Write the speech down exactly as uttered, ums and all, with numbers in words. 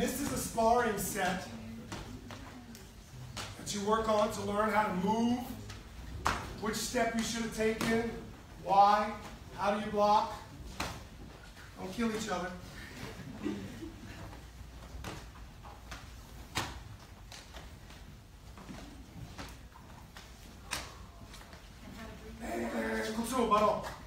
this is a sparring set that you work on to learn how to move, which step you should have taken, why, how do you block. Don't kill each other. And kutsum, baro.